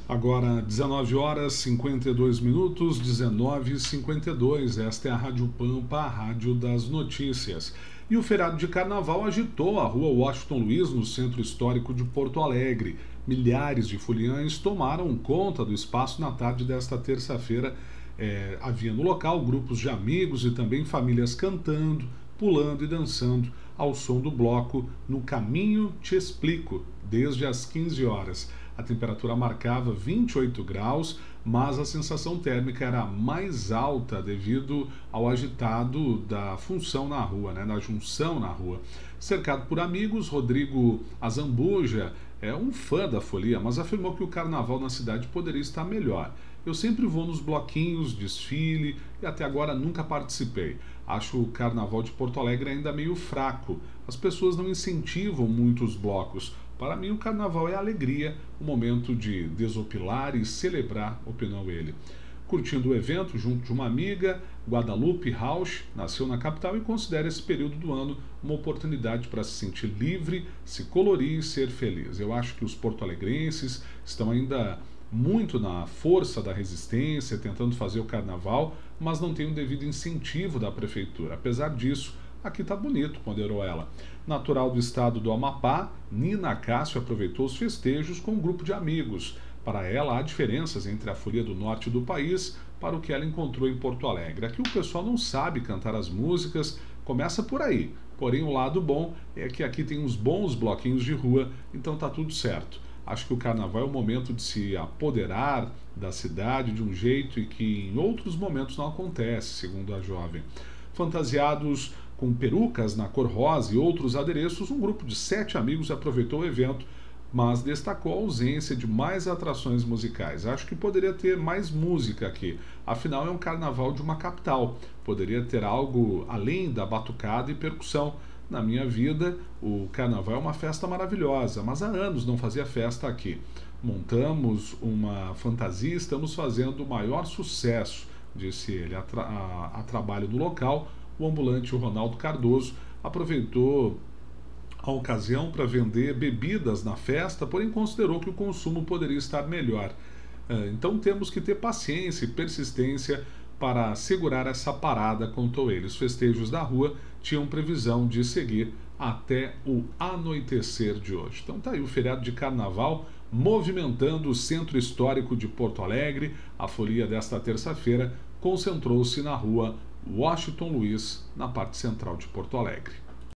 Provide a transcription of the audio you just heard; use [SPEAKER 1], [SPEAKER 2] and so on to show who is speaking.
[SPEAKER 1] Agora 19 horas 52 minutos, 19h52. Esta é a Rádio Pampa, a rádio das notícias. E o feriado de carnaval agitou a rua Washington Luiz, no centro histórico de Porto Alegre. Milhares de foliões tomaram conta do espaço na tarde desta terça-feira. Havia no local grupos de amigos e também famílias cantando, pulando e dançando ao som do bloco No Caminho Te Explico, desde as 15 horas. A temperatura marcava 28 graus, mas a sensação térmica era mais alta devido ao agitado da função na rua, da junção na rua. Cercado por amigos, Rodrigo Azambuja é um fã da folia, mas afirmou que o carnaval na cidade poderia estar melhor. Eu sempre vou nos bloquinhos, desfile e até agora nunca participei. Acho o carnaval de Porto Alegre ainda meio fraco. As pessoas não incentivam muito os blocos. Para mim, o carnaval é alegria, um momento de desopilar e celebrar, opinou ele. Curtindo o evento junto de uma amiga, Guadalupe Rauch nasceu na capital e considera esse período do ano uma oportunidade para se sentir livre, se colorir e ser feliz. Eu acho que os porto-alegrenses estão ainda muito na força da resistência, tentando fazer o carnaval, mas não tem o devido incentivo da prefeitura. Apesar disso, aqui tá bonito, ponderou ela. Natural do estado do Amapá, Nina Cássio aproveitou os festejos com um grupo de amigos. Para ela, há diferenças entre a folia do norte do país para o que ela encontrou em Porto Alegre. Aqui o pessoal não sabe cantar as músicas, começa por aí. Porém, o lado bom é que aqui tem uns bons bloquinhos de rua, então tá tudo certo. Acho que o carnaval é o momento de se apoderar da cidade de um jeito e que em outros momentos não acontece, segundo a jovem. Fantasiados com perucas na cor rosa e outros adereços, um grupo de 7 amigos aproveitou o evento, mas destacou a ausência de mais atrações musicais. Acho que poderia ter mais música aqui, afinal é um carnaval de uma capital. Poderia ter algo além da batucada e percussão. Na minha vida, o carnaval é uma festa maravilhosa, mas há anos não fazia festa aqui. Montamos uma fantasia e estamos fazendo o maior sucesso, disse ele. A trabalho no local, o ambulante Ronaldo Cardoso aproveitou a ocasião para vender bebidas na festa, porém considerou que o consumo poderia estar melhor. Então temos que ter paciência e persistência para segurar essa parada, contou ele. Os festejos da rua tinham previsão de seguir até o anoitecer de hoje. Então tá aí o feriado de carnaval movimentando o centro histórico de Porto Alegre. A folia desta terça-feira concentrou-se na rua Washington Luiz, na parte central de Porto Alegre.